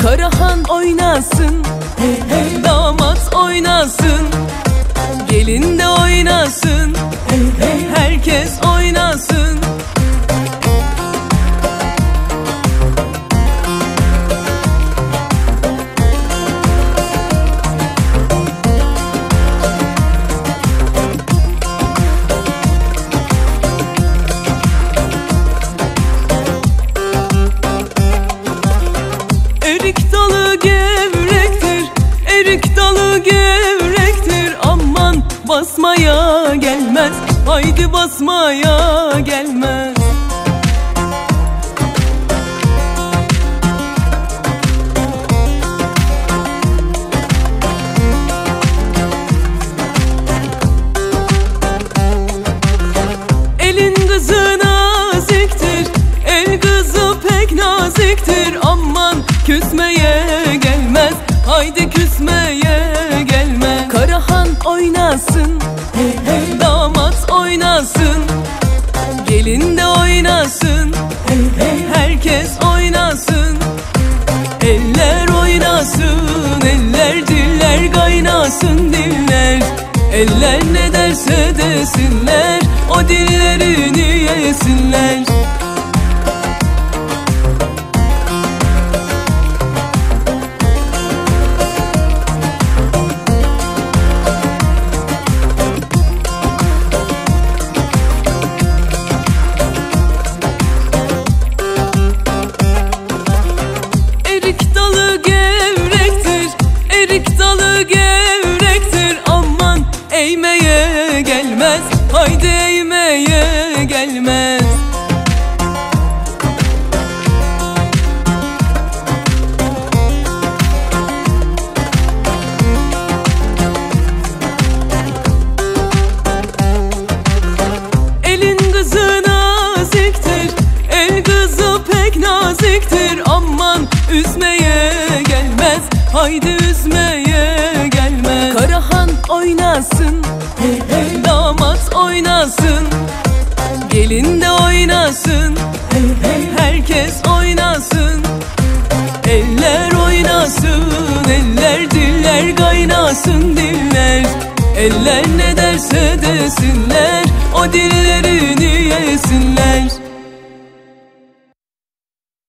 Karahan oynasın, hey hey. Damat oynasın, gelin de oynasın, hey hey. Herkes oynasın. Erik dalı gevrektir, erik dalı gevrektir. Aman basmaya gelmez, haydi basmaya gelmez. Elin kızı naziktir, el kızı pek naziktir. Aman küsmeye gelmez, haydi küsmeye gelmez. Karahan oynasın, hey hey. Damat oynasın, gelin de oynasın, hey hey. Herkes oynasın. Eller oynasın, eller diller kaynasın diller. Eller ne derse desinler, o dillerini yesinler. Erik dalı gevrektir, erik dalı gevrektir. Aman eğmeye gelmez, haydi eğmeye gelmez. Elin kızı naziktir, el kızı pek naziktir. Aman üzmeye gelmez, haydi üzmeye gelmez. Karahan oynasın, hey hey. Damat oynasın, gelin de oynasın, hey hey. Herkes oynasın. Eller oynasın, eller diller kaynasın diller. Eller ne derse desinler, o dillerini yesinler.